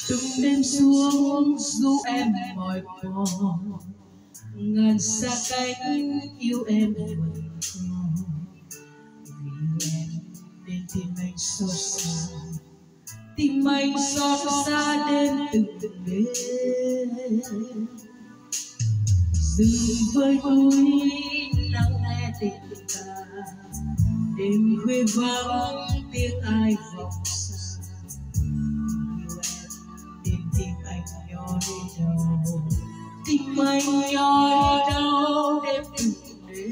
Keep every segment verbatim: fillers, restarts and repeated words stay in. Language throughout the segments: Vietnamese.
từng đêm xuống dù em mỏi mòn ngàn xa cách yêu em vẫn còn vì em nên tim anh xót xa tim anh xót xa đêm từng đêm dừng với núi nắng nghe tình ca đêm khuya vắng tiếng ai vọng xa yêu em nên tim anh nhói đau tim anh nhói đau đêm từng đêm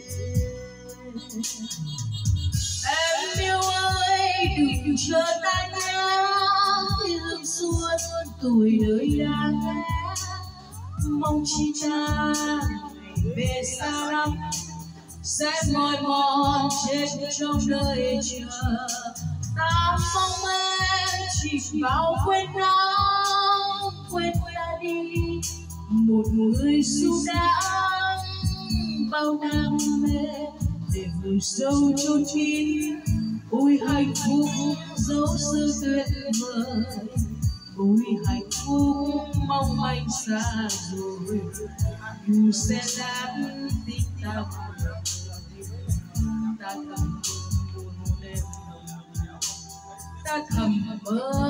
em yêu ơi đừng chờ ta nhớ thương suốt tuổi đời đang nghe mong chi ta về xa lắm sẽ mỏi mòn chết trong đời chờ ta mong em chỉ bao quên nó quên ta đi một người du đãng bao đam mê để vùi sâu chôn kín ôi hạnh phúc dấu sự tuyệt vời ôi hạnh phúc mong manh xa rồi dù sẽ đáng tin ta ta thầm buồn đêm ta thầm mơ